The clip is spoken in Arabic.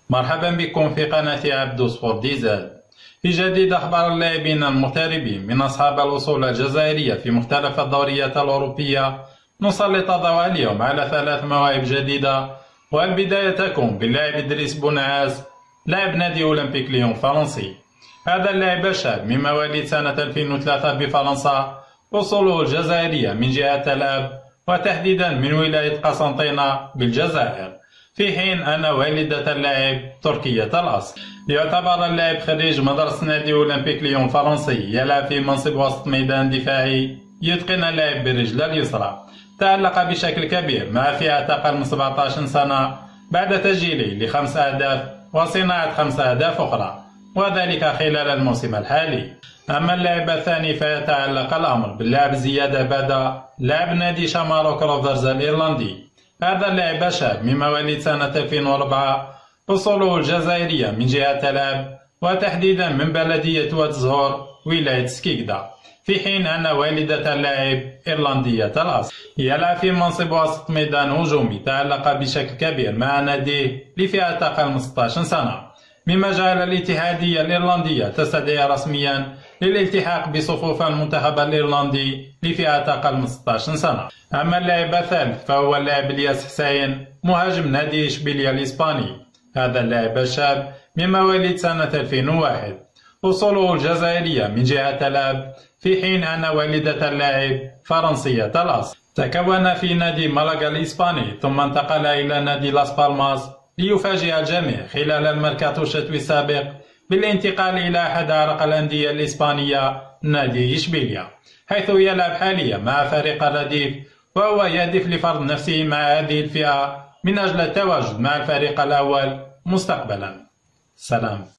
مرحبا بكم في قناة عبدو سبورت ديزل. في جديد أخبار اللاعبين المغتربين من أصحاب الأصول الجزائرية في مختلف الدوريات الأوروبية. نسلط الضوء اليوم على 3 مواهب جديدة، والبداية تكون باللاعب إدريس بونعاس لاعب نادي أولمبيك ليون الفرنسي. هذا اللاعب الشاب من مواليد سنة 2003 بفرنسا، أصوله الجزائرية من جهة الأب وتحديدا من ولاية قسنطينة بالجزائر، في حين أن والدة اللاعب تركية الأصل. يعتبر اللاعب خريج مدرسة نادي أولمبيك ليون الفرنسي، يلعب في منصب وسط ميدان دفاعي، يتقن اللعب بالرجل اليسرى. تألق بشكل كبير مع فئة أقل من 17 سنة بعد تسجيله ل5 أهداف وصناعة 5 أهداف أخرى، وذلك خلال الموسم الحالي. أما اللاعب الثاني فيتعلق الأمر باللاعب زياد عبادة لاعب نادي شاماروك روفرز الإيرلندي. هذا اللاعب الشاب من مواليد سنة 2004، أصوله الجزائرية من جهة الأب وتحديدا من بلدية واد زهور ولاية سكيكدا، في حين أن والدة اللاعب إيرلندية الأصل. يلعب في منصب وسط ميدان هجومي، تألق بشكل كبير مع ناديه لفئة أقل من 16 سنة، مما جعل الاتحادية الإيرلندية تستدعي رسميا للالتحاق بصفوف المنتخب الإيرلندي لفئة أقل من 16 سنة. أما اللاعب الثالث فهو اللاعب الياس حسين مهاجم نادي إشبيلية الإسباني. هذا اللاعب الشاب من مواليد سنة 2001، أصوله الجزائرية من جهة الأب، في حين أن والدة اللاعب فرنسية الأصل. تكون في نادي مالاغا الإسباني ثم انتقل إلى نادي لاس بالماس ليفاجئ الجميع خلال الميركاتو الشتوي السابق بالانتقال إلى أحد أعرق الأندية الإسبانية نادي إشبيلية، حيث يلعب حاليا مع فريق الرديف، وهو يهدف لفرض نفسه مع هذه الفئة من أجل التواجد مع الفريق الأول مستقبلا. سلام.